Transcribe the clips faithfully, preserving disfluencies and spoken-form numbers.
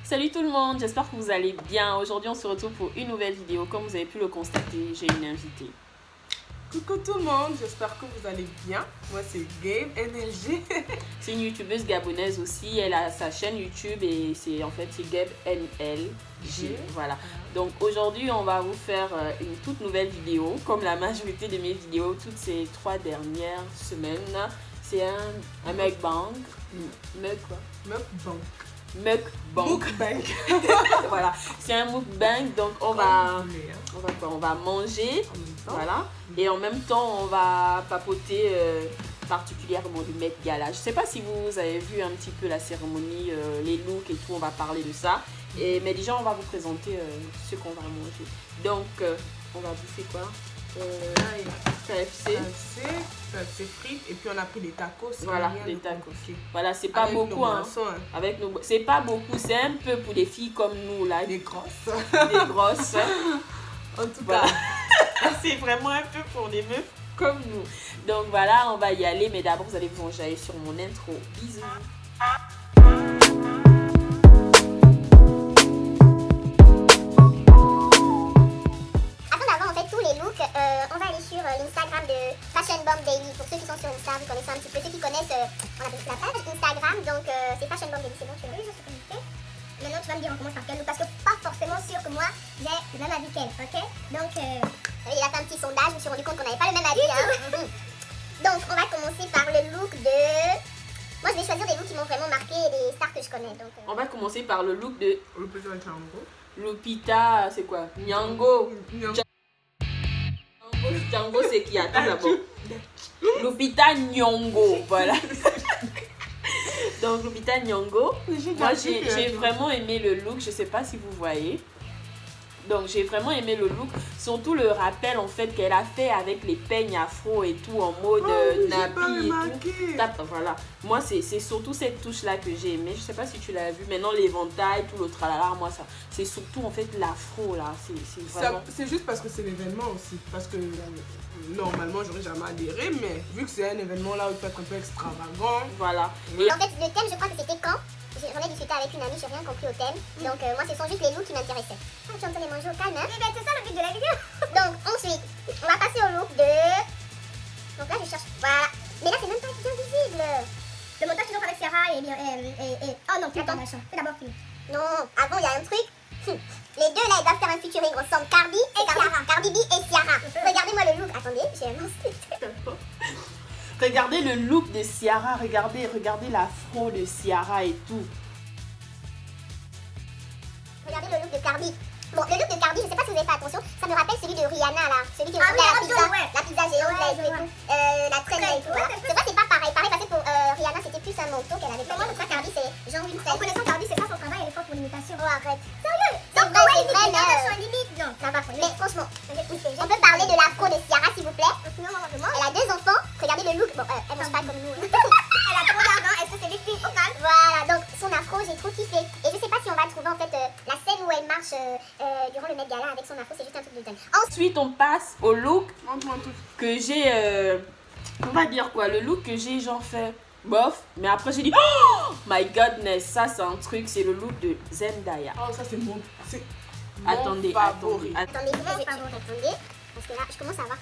Salut tout le monde, j'espère que vous allez bien. Aujourd'hui on se retrouve pour une nouvelle vidéo. Comme vous avez pu le constater, j'ai une invitée. Coucou tout le monde, j'espère que vous allez bien. Moi c'est Game Energy. C'est une youtubeuse gabonaise aussi. Elle a sa chaîne YouTube et c'est en fait c'est Gab N L G. Voilà. Donc aujourd'hui on va vous faire une toute nouvelle vidéo. Comme la majorité de mes vidéos toutes ces trois dernières semaines. C'est un, un mukbang. Muk quoi? Mukbang. Mukbang. Mukbang. Voilà, c'est un mukbang, donc on va, on va quoi? On va manger, voilà, et en même temps on va papoter euh, particulièrement du Met Gala. Je sais pas si vous avez vu un petit peu la cérémonie, euh, les looks et tout, on va parler de ça. Et mais déjà on va vous présenter euh, ce qu'on va manger. Donc euh, on va bouffer quoi? Euh, K F C. K F C, K F C frites et puis on a pris des tacos. Voilà, des tacos. Voilà, c'est pas avec beaucoup hein. Boissons, hein. Avec nos, c'est pas beaucoup, c'est un peu pour des filles comme nous là. Des grosses. Des grosses. En tout voilà. cas, c'est vraiment un peu pour des meufs comme nous. Donc voilà, on va y aller, mais d'abord vous allez vous enjailler sur mon intro. Bisous. Euh, on va aller sur euh, l'Instagram de Fashion Bomb Daily. Pour ceux qui sont sur Insta, vous connaissez un petit peu. Ceux qui connaissent, euh, on appelle la page Instagram. Donc euh, c'est Fashion Bomb Daily. C'est bon, tu l'as déjà se connecter. Maintenant, tu vas me dire on commence par quel look. Parce que pas forcément sûr que moi j'ai le même avis qu'elle. Ok. Donc euh, il a fait un petit sondage. Je me suis rendu compte qu'on n'avait pas le même avis. Hein. Donc on va commencer par le look de. Moi je vais choisir des looks qui m'ont vraiment marqué et des stars que je connais. Donc, euh... on va commencer par le look de Lupita Nyong'o. Lupita, c'est quoi? Nyong'o. Django, c'est qui? Attends d'abord. Lupita Nyong'o, voilà. Donc Lupita Nyong'o. Moi j'ai vraiment aimé le look, je sais pas si vous voyez. Donc j'ai vraiment aimé le look, surtout le rappel en fait qu'elle a fait avec les peignes afro et tout en mode oh, oui, nappy et tout. Voilà. Moi c'est surtout cette touche là que j'ai aimé. Je sais pas si tu l'as vu. Maintenant l'éventail, tout le tralala, moi ça c'est surtout en fait l'afro là. C'est vraiment. C'est juste parce que c'est l'événement aussi. Parce que normalement j'aurais jamais adhéré, mais vu que c'est un événement là où il peut être un peu extravagant. Voilà. Et en fait le thème je crois que c'était quand? J'en ai discuté avec une amie, j'ai rien compris au thème. Mm. Donc euh, moi ce sont juste les looks qui m'intéressaient. Ah, tu entends les manger au calme hein? Eh ben c'est ça le but de la vidéo. Donc ensuite, on va passer au look de... Donc là je cherche... Voilà. Mais là c'est même pas bien visible. Le montage toujours avec Ciara et... et, et, et... Oh non, attends, machin. C'est d'abord qui... Non, avant il y a un truc. Les deux là ils doivent faire un featuring ensemble. Cardi et Ciara. Cardi B et Ciara. Regardez-moi le look. Attendez, j'ai un monstre. Regardez le look de Ciara, regardez, regardez l'afro de Ciara et tout. Regardez le look de Cardi. Bon, le look de Cardi, je sais pas si vous avez fait attention, ça me rappelle celui de Rihanna là, celui qui ah, oui, la, la, pizza, ouais. la pizza géante là et tout, et tout. Euh, la traîne là et tout. Voilà. C'est vrai, c'est pas pareil. Pareil, parce que pour euh, Rihanna, c'était plus un manteau qu'elle avait fait. Moi, pour ça, Cardi, c'est genre une traîne. En connaissant Cardi, c'est pas son travail, elle est forte pour l'imitation. Oh, arrête. Sérieux? C'est vrai, c'est vrai, mais. Euh... limite, non. Non, pas mais franchement, on peut parler de l'afro de Ciara, s'il vous plaît. Elle a deux enfants. Regardez le look. Bon, euh, elle mange pas comme nous. Elle a trop d'argent, est-ce que c'est victime au calme? Voilà, donc son afro, j'ai trop kiffé. Et je sais pas si on va trouver en fait euh, la scène où elle marche euh, euh, durant le Met Gala avec son afro, c'est juste un truc de dingue. Ensuite, on passe au look que j'ai, euh, on va dire quoi, le look que j'ai genre fait bof, mais après j'ai dit oh my godness, ça c'est un truc, c'est le look de Zendaya. Oh, ça c'est mon, c'est attendez, favori. attendez, attendez, attendez, attendez, parce que là, je commence à avoir.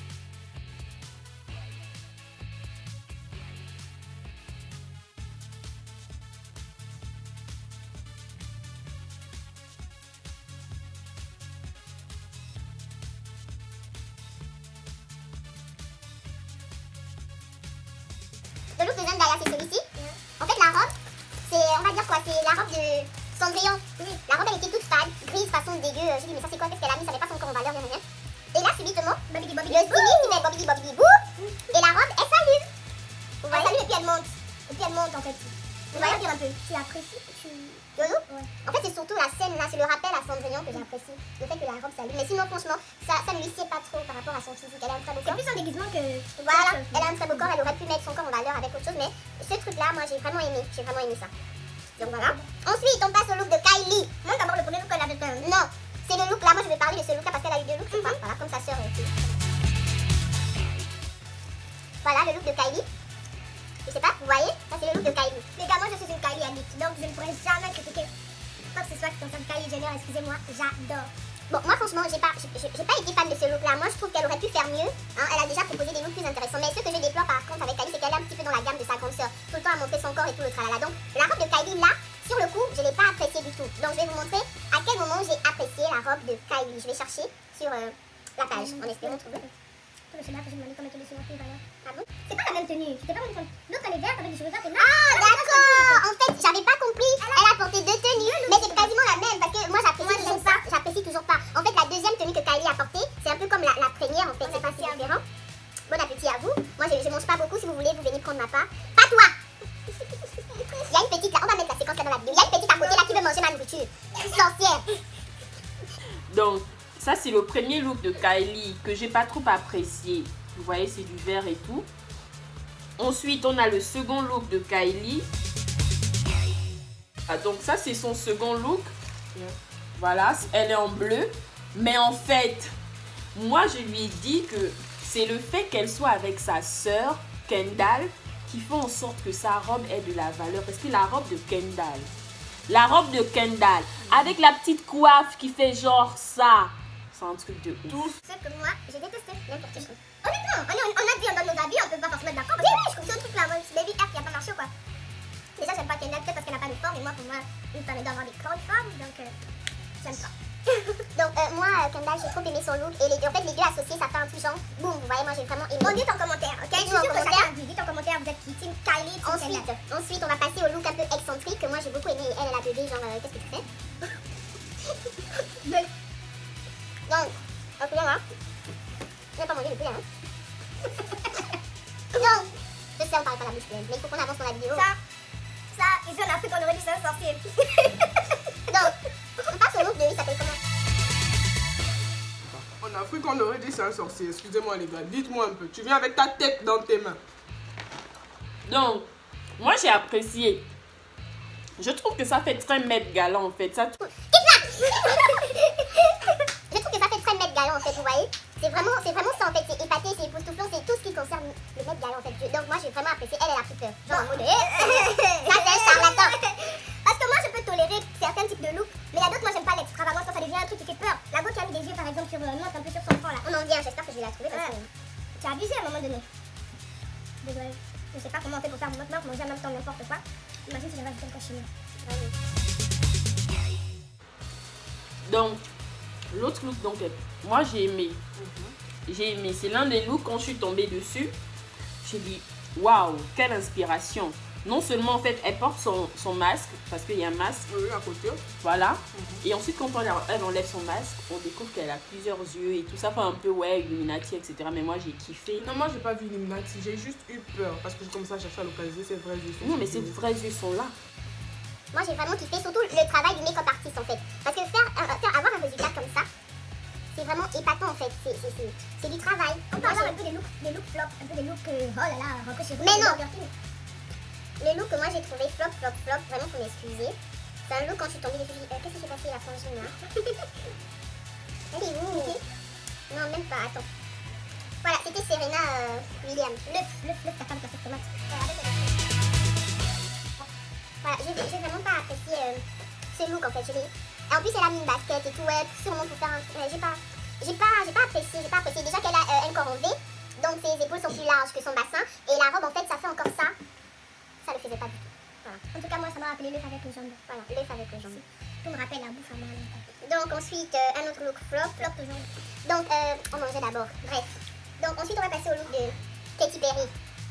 Le look de Zendaya, c'est celui-ci. Mm. En fait, la robe, c'est, on va dire quoi, c'est la robe de Cendrillon. Oui. La robe, elle était toute fade, grise, façon dégueu. J'ai dit, mais ça, c'est quoi? Qu'est-ce qu'elle a mis? Ça n'avait pas son corps en valeur, rien, rien. Et là, subitement, le styliste, il met Bobidi Bobidi Bou. Et la robe, elle s'allume. Vous voyez? Elle s'allume et puis elle monte. Et puis elle monte, en fait. Vous voyez, dire un peu. Tu apprécies? Tu... Le look? Ouais. En fait, c'est surtout la scène là, c'est le rappel à Cendrillon que j'apprécie. Le fait que la robe s'allume. Mais sinon, franchement, ça, ça ne lui sied pas trop par rapport à son physique. Elle a un très beau corps. C'est plus un déguisement que. Voilà, elle a un très beau corps. Elle aurait pu mettre son corps en valeur avec autre chose. Mais ce truc là, moi, j'ai vraiment aimé. J'ai vraiment aimé ça. Donc voilà. Ensuite, on passe au look de Kylie. Moi, d'abord, le premier look qu'elle avait fait. Non, c'est le look là. Moi, je vais parler de ce look là parce qu'elle a eu deux looks, je crois. Voilà, comme sa sœur. Voilà le look de Kylie. Je sais pas, vous voyez? Ça, c'est le look de Kylie. Les gars, moi, je suis une Kylie addict. Donc, je ne pourrais jamais critiquer. toi qui concerne Kylie Jenner, excusez-moi, j'adore. Bon, moi franchement, j'ai pas, j'ai j'ai pas été fan de ce look-là. Moi, je trouve qu'elle aurait pu faire mieux. Hein. Elle a déjà proposé des looks plus intéressants. Mais ce que je déplore par contre avec Kylie, c'est qu'elle est un petit peu dans la gamme de sa grande sœur. Tout le temps à montrer son corps et tout le tralala. Donc, la robe de Kylie là, sur le coup, je l'ai pas appréciée du tout. Donc, je vais vous montrer à quel moment j'ai apprécié la robe de Kylie. Je vais chercher sur euh, la page, en espérant trouver. Je sais pas que j'ai demandé comment tu les cheveux d'ailleurs. Ah bon? C'est pas la même tenue. Tu t'es pas rendu compte. L'autre elle est verte avec des cheveux verts et Ah, d'accord. En fait, j'avais pas compris. Elle a porté deux tenues, mais c'est quasiment la même parce que moi, j'apprécie toujours pas. J'apprécie toujours pas. En fait, la deuxième tenue que Kylie a portée, c'est un peu comme la, la première en fait. C'est pas si différent. Bon appétit à vous. Moi, je, je mange pas beaucoup. Si vous voulez, vous venez prendre ma part. Pas toi. Il y a une petite là. On va mettre la séquence là dans la vidéo. Il y a une petite à côté là qui veut manger ma nourriture. Sorcière. Donc, ça, c'est le premier look de Kylie que j'ai pas trop apprécié. Vous voyez, c'est du vert et tout. Ensuite, on a le second look de Kylie. Ah, donc, ça, c'est son second look. Voilà, elle est en bleu. Mais en fait, moi, je lui ai dit que c'est le fait qu'elle soit avec sa sœur, Kendall, qui fait en sorte que sa robe ait de la valeur. Parce que la robe de Kendall, la robe de Kendall, avec la petite coiffe qui fait genre ça, c'est un truc de ouf. Tout ce que moi, j'ai détesté. N'importe quoi. honnêtement, on, est, on a dit on donne nos avis, on peut pas forcément être d'accord. Oui, oui, je trouve ce truc là, moi, Baby F qui a pas marché ou quoi. Déjà, j'aime pas Kendall, peut-être parce qu'elle n'a pas de forme, et moi, pour moi, une femme elle doit avoir des grandes formes, donc euh, j'aime pas. Donc euh, moi, euh, Kendall, j'ai trop aimé son look et les deux, en fait les deux associés, ça fait un truc genre boum, vous voyez, moi j'ai vraiment aimé. Bon, dites en commentaire, ok? Je suis sûre que chacun a vu. Dites en commentaire, vous êtes qui? Team Kylie, team Ensuite, Kendall. ensuite, on va passer au look un peu excentrique que moi j'ai beaucoup aimé. Elle, elle a bébé, genre euh, qu'est-ce que tu fais? Donc, ok là, je vais pas manger depuis là. Hein. Donc, je sais on parle pas la bouche pleine, mais il faut qu'on avance dans la vidéo. Ça, ça, ici en Afrique, on aurait dit c'est un sorcier. Donc, on passe au look de lui, ça s'appelle comment? En Afrique, on aurait dit c'est un sorcier. Excusez-moi les gars, dites-moi un peu. Tu viens avec ta tête dans tes mains. Donc, moi j'ai apprécié. Je trouve que ça fait très Met Gala en fait. Ça... Je trouve que ça fait très Met Gala en fait, vous voyez. C'est vraiment, c'est vraiment ça en fait, c'est épaté, c'est époustouflant, c'est tout ce qui concerne le Met Gala en fait. Je- donc moi j'ai vraiment apprécié, elle, elle a pris peur. Genre en mode, eh, ça c'est un charlatan. Parce que moi, je peux tolérer certains types de looks, mais il y a d'autres, moi, j'aime pas l'extravagance, ça devient un truc qui fait peur. La go qui a mis des yeux, par exemple, sur euh, montre un peu sur son front là. On en vient, j'espère que je vais la trouver parce que... Tu as abusé à un moment donné. Désolé. Je sais pas comment on fait pour faire votre marque, manger en même temps n'importe quoi. Imagine si j'avais ajouté le cachemire. Donc, l'autre look, donc, moi j'ai aimé. J'ai aimé. C'est l'un des looks quand je suis tombée dessus. J'ai dit, waouh, quelle inspiration. Non seulement en fait, elle porte son, son masque, parce qu'il y a un masque, Oui, à côté. voilà. Et ensuite, quand on, elle enlève son masque, on découvre qu'elle a plusieurs yeux et tout ça. Fait un peu, ouais, Illuminati, et cetera. Mais moi, j'ai kiffé. Non, moi j'ai pas vu Illuminati, j'ai juste eu peur parce que j'ai commencé à chercher à localiser ses vrais yeux. Non, mais ses vrais yeux sont là. Moi j'ai vraiment kiffé, surtout le travail du make-up artiste en fait. Parce que faire, euh, faire avoir un résultat comme ça, c'est vraiment épatant en fait. C'est- c'est- C'est c'est du travail. On peut avoir un peu des looks, des looks flop, un peu des looks, euh, oh là là, rentrez chez vous. Mais des non. Burger King. Le look que moi j'ai trouvé flop, flop, flop, vraiment faut m'excuser. C'est un look quand je suis tombée dessus, j'ai dit, euh, qu'est-ce qui s'est passé à la frangine là? Elle est où? Non, même pas, attends. Voilà, c'était Serena euh, Williams. Le, le, le, ta femme qui a fait tomate. Voilà, j'ai j'ai vraiment pas apprécié euh, ce look en fait. Je l'ai- Et en plus, elle a mis une basket et tout, ouais, sûrement pour faire un. Ouais, j'ai pas, j'ai pas, j'ai pas apprécié, j'ai pas apprécié. Déjà qu'elle a euh, un corps en V, donc ses épaules sont plus larges que son bassin. Et la robe en fait, ça fait encore ça. Ça le faisait pas du tout. Voilà, En tout cas, moi, ça m'a rappelé l'œuf avec les jambes. voilà, l'œuf avec les jambes. Tout me rappelle la bouffe à moi. Donc ensuite, euh, un autre look flop. Flop toujours. Donc, euh, on mangeait d'abord. Bref. Donc ensuite, on va passer au look de Katy Perry.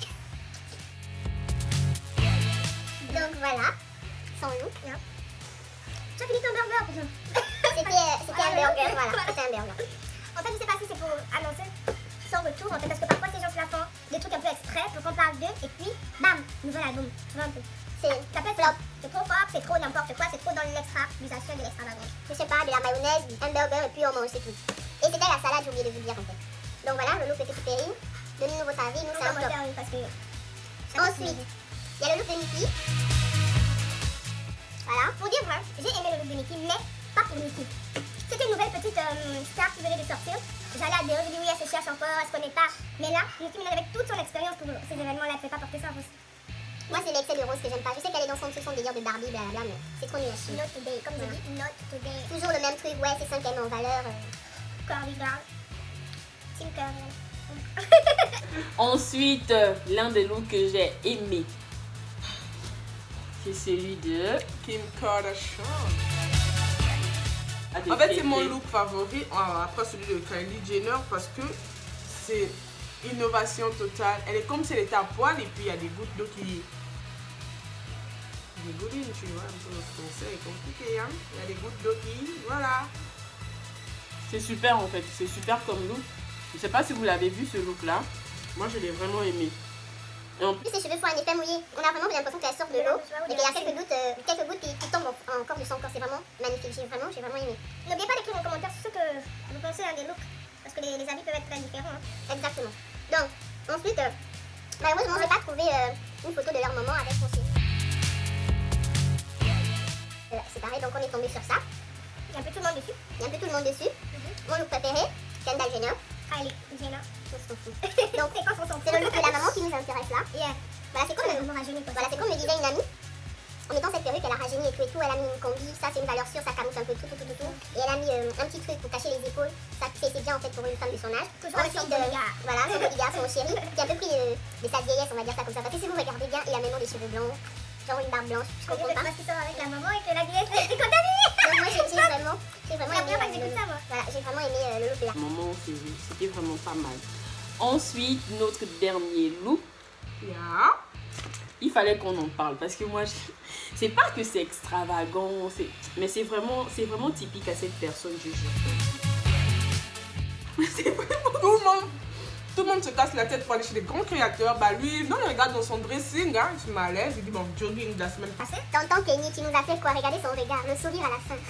Donc voilà, son look. Tu as fini ton burger, pour C'était euh, c'était un burger, voilà, c'était un burger. En fait, je sais pas si c'est pour annoncer son retour, en fait, parce que parfois ces gens se la font des trucs un peu exprès pour qu'on parle d'eux, et puis, bam, nouvel album. Tu vois un peu. C'est Ça peut être flop. C'est trop fort, c'est trop n'importe quoi, c'est trop dans l'extra-usation de l'extravagance. je sais pas, de la mayonnaise, un burger et puis on mange, c'est tout. Et c'était la salade, j'ai oublié de vous dire en fait. Donc voilà, le look de Katy Perry. Donnez-nous votre avis, nous c'est un flop. Parce que... Ensuite, il y a le look de Nicki. Voilà. Pour dire vrai, j'ai aimé le look de Nicki, mais pas pour Nicki. C'était une nouvelle petite euh, star qui venait de sortir. J'allais à Déo, j'ai dit oui, elle se cherche encore, elle se connaît pas. Mais là, Nicki Minaj avec toute son expérience pour ces événements-là, elle ne fait pas porter ça aussi. Moi, c'est l'excès de rose que j'aime pas. Je sais qu'elle est dans son, son délire de Barbie, blablabla, mais c'est trop nul à chier. Not today, comme je dis, not today. Toujours le même truc, ouais, c'est cinq M en valeur. Euh... Curly girl. Team curly. Ensuite, euh, l'un des looks que j'ai aimé, c'est celui de Kim Kardashian. Ah, de En fait, c'est Kéké. mon look favori euh, après celui de Kylie Jenner parce que c'est innovation totale. Elle est comme si elle était à poil et puis il y a des gouttes d'eau qui... Des goulines, tu vois, un peu le français est compliqué, hein. Il y a des gouttes d'eau qui... Voilà. C'est super en fait, c'est super comme look. Je sais pas si vous l'avez vu ce look là. Moi je l'ai vraiment aimé. Et en En plus, ses cheveux font un effet mouillé. On a vraiment l'impression qu'elle sort de l'eau et qu'il y a quelques gouttes, euh, quelques gouttes qui, qui tombent en- encore de son corps. C'est vraiment magnifique. J'ai vraiment, j'ai vraiment aimé. N'oubliez pas d'écrire en commentaire ce que vous pensez hein, des looks. Parce que les, les avis peuvent être très différents. Hein. Exactement. Donc, ensuite, euh, malheureusement, j'ai pas trouvé euh, une photo de leur maman avec son chéri. Euh, c'est pareil, donc on est tombé sur ça. Il y a un peu tout le monde dessus. Il y a un peu tout le monde dessus. Mon look préféré, Kendall Jenner. Kylie Jenner. On s'en fout. Donc, c'est quoi son son? C'est le look de la maman qui nous intéresse là. Yeah. Voilà, c'est comme, Elle le- a rajeuni quoi. voilà, c'est comme me disait une amie. En mettant cette perruque, elle a rajeuni et tout et tout. Elle a mis une combi. Ça, c'est une valeur sûre. Ça camoufle un peu tout, tout, tout, tout, tout. Et elle a mis euh, un petit truc pour cacher les épaules. Ça, c'est c'est bien en fait pour une femme de son âge. Toujours avec son Ensuite, euh, bodyguard. voilà, son bodyguard, son chéri, qui a un peu pris euh, de sa vieillesse, on va dire ça comme ça. Parce que si vous regardez bien, il a maintenant des cheveux blancs, genre une barbe blanche. Je On comprends dirait pas. parce qu'il sort avec la maman et que la vieillesse est contaminée. Donc moi, j'ai j'ai vraiment, j'ai vraiment La aimé. première fois que euh, j'écoute le- ça, moi. Voilà, j'ai vraiment aimé euh, le look de la. maman, c'est- c'était vraiment pas mal. Ensuite, notre dernier look, Yeah. il fallait qu'on en parle parce que moi, je... c'est pas que c'est extravagant, c'est- mais c'est vraiment, c'est vraiment typique à cette personne, je jure. C'est vraiment... Tout le monde, tout le monde se casse la tête pour aller chez des grands créateurs. Bah lui, non, il regarde dans son dressing, hein, il se met à l'aise, il dit bon, jogging de la semaine passée. T'entends Kenny, tu nous as fait quoi? Regardez son regard, le sourire à la fin.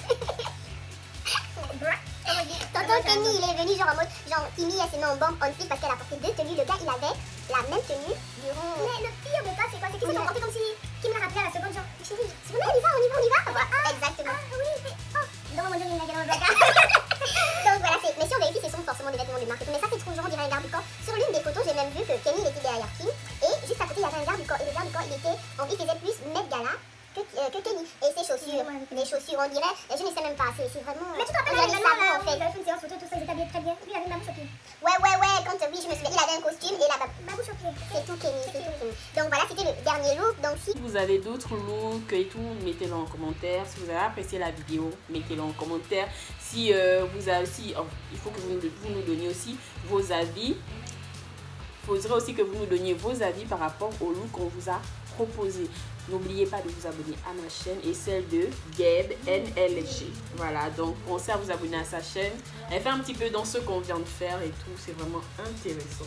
Tonton Kenny, il est venu genre en mode, genre Timmy, elle s'est mis en bombe on fit parce qu'elle a porté deux tenues. Le gars, il avait la même tenue durant. Mais le pire de ça, c'est quoi? C'est qu'ils se sont comportés comme si Kim l'a rappelé à la seconde, genre, chérie, Oui, on y va, on y va, on y va. Ah, exactement. ah oui, mais oh, dans mon dieu, il y a dans le placard. Donc voilà, c'est- mais si on vérifie, ce sont forcément des vêtements de marque. Mais ça, c'est trop genre, on dirait un garde du corps. Sur l'une des photos, j'ai même vu que Kenny, il était derrière Kim. Et juste à côté, il y avait un garde du corps. Et le garde du corps, il était, en- il faisait plus Met Gala que, euh, que Kenny. Et ses chaussures, les chaussures, on dirait, je ne sais même pas, c'est c'est vraiment. Mais tu te rappelles, on dirait les des mamans, savons, là, en où fait. ils avaient fait une séance photo, tout ça, ils étaient habillés très bien. Lui, il avait une babouche au pied. Ouais, ouais, ouais, quand oui, je me souviens, il avait un costume et la babouche. Babouche au pied. C'est tout Kenny, c'est tout Kenny. Donc voilà, c'était le dernier look. Donc si Si vous avez d'autres looks et tout, mettez-le en commentaire. Si vous avez apprécié la vidéo, mettez-le en commentaire. Si euh, vous avez aussi, oh, il faut que vous, nous- vous nous donniez aussi vos avis. Il faudrait aussi que vous nous donniez vos avis par rapport au look qu'on vous a proposé. N'oubliez pas de vous abonner à ma chaîne et celle de Gab N L G. Voilà, donc pensez à vous abonner à sa chaîne. Elle fait un petit peu dans ce qu'on vient de faire et tout. C'est vraiment intéressant.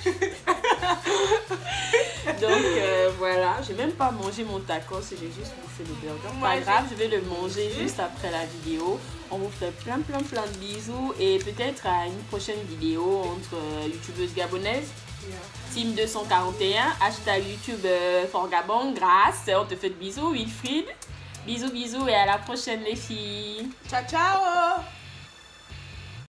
Donc euh, voilà, j'ai même pas mangé mon tacos, j'ai juste bouffé le burger. Pas Ouais, grave, je vais le manger juste après la vidéo. On vous fait plein plein plein de bisous et peut-être à une prochaine vidéo entre euh, youtubeuses gabonaises. Yeah. Team deux cent quarante et un, hashtag YouTube euh, for Gabon, grâce. On te fait de bisous, Wilfried. Bisous bisous et à la prochaine les filles. Ciao, ciao.